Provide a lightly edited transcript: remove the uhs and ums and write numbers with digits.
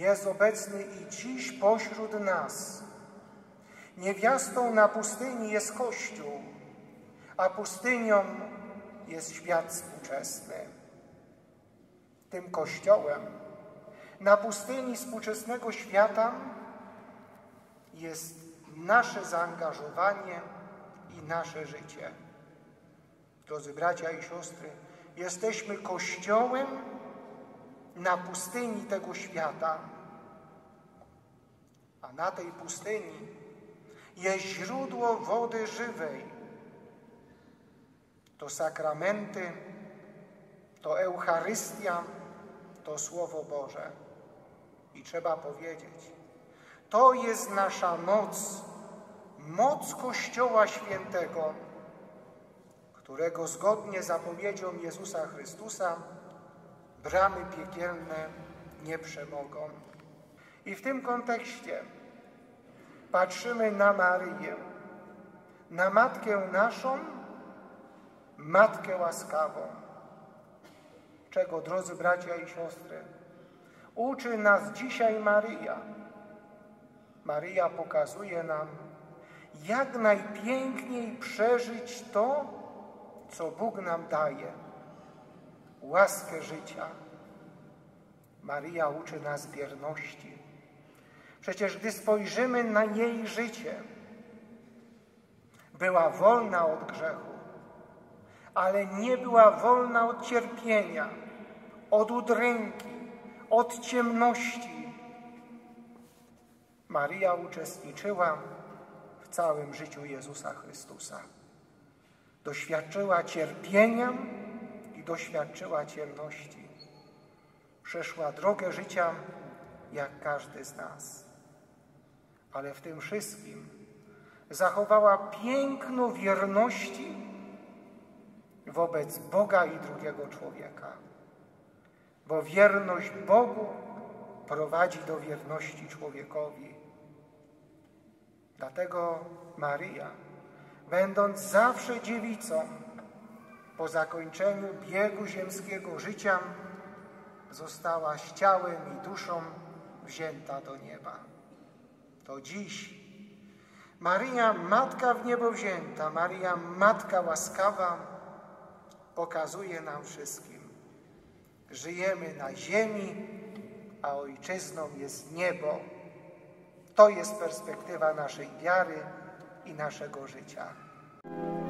jest obecny i dziś pośród nas. Niewiastą na pustyni jest Kościół, a pustynią jest świat współczesny. Tym Kościołem na pustyni współczesnego świata jest nasze zaangażowanie i nasze życie. Drodzy bracia i siostry, jesteśmy Kościołem na pustyni tego świata, a na tej pustyni jest źródło wody żywej. To sakramenty, to Eucharystia, to Słowo Boże. I trzeba powiedzieć, to jest nasza moc, moc Kościoła Świętego, którego zgodnie z zapowiedzią Jezusa Chrystusa bramy piekielne nie przemogą. I w tym kontekście patrzymy na Maryję, na Matkę naszą, Matkę łaskawą. Czego, drodzy bracia i siostry, uczy nas dzisiaj Maryja. Maryja pokazuje nam, jak najpiękniej przeżyć to, co Bóg nam daje. Łaskę życia. Maryja uczy nas wierności. Przecież gdy spojrzymy na jej życie, była wolna od grzechu, ale nie była wolna od cierpienia, od udręki, od ciemności. Maryja uczestniczyła w całym życiu Jezusa Chrystusa. Doświadczyła cierpienia i doświadczyła ciemności. Przeszła drogę życia jak każdy z nas. Ale w tym wszystkim zachowała piękno wierności wobec Boga i drugiego człowieka. Bo wierność Bogu prowadzi do wierności człowiekowi. Dlatego Maryja, będąc zawsze dziewicą, po zakończeniu biegu ziemskiego życia, została z ciałem i duszą wzięta do nieba. To dziś Maryja, Matka w niebo wzięta, Maryja, Matka łaskawa, pokazuje nam wszystkim. Żyjemy na ziemi, a ojczyzną jest niebo. To jest perspektywa naszej wiary i naszego życia.